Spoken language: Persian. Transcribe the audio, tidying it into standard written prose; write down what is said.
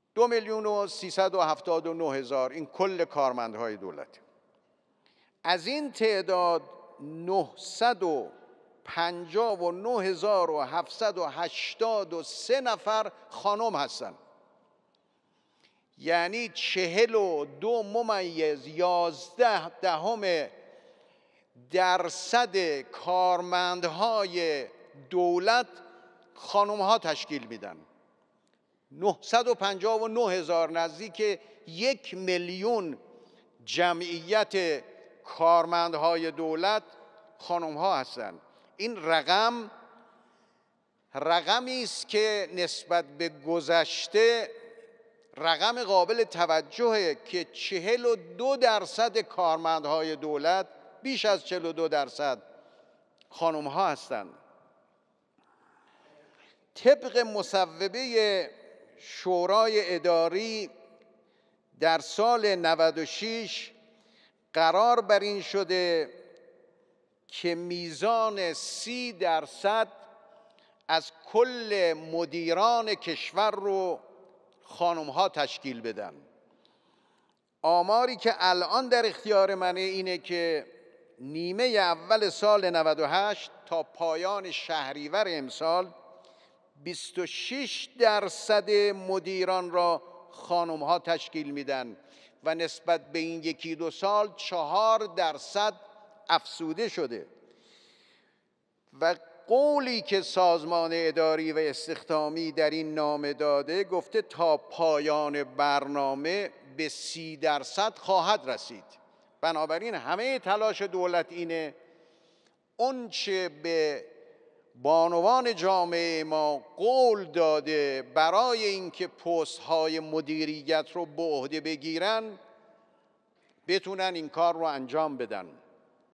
2,379,000 این کل کارمندهای دولت. از این تعداد 959,783 نفر خانم هستند. یعنی 42.11% کارمندهای دولت خانم ها تشکیل میدن. 959,000 نزدیک 1,000,000 جمعیت کارمندهای دولت خانم ها هستند. این رقمی است که نسبت به گذشته رقم قابل توجهه که 42% کارمندهای دولت، بیش از 42% خانم ها هستند. طبق مصوبه شورای اداری در سال 96 قرار بر این شده که میزان 30% از کل مدیران کشور رو خانم ها تشکیل بدن. آماری که الان در اختیار منه اینه که نیمه اول سال 98 تا پایان شهریور امسال 26% مدیران را خانم ها تشکیل میدن و نسبت به این 1-2 سال 4% افزوده شده. و قولی که سازمان اداری و استخدامی در این نامه داده گفته تا پایان برنامه به 30% خواهد رسید. بنابراین همه تلاش دولت اینه اون چه به بانوان جامعه ما قول داده برای اینکه پست‌های مدیریت رو به عهده بگیرن بتونن این کار رو انجام بدن.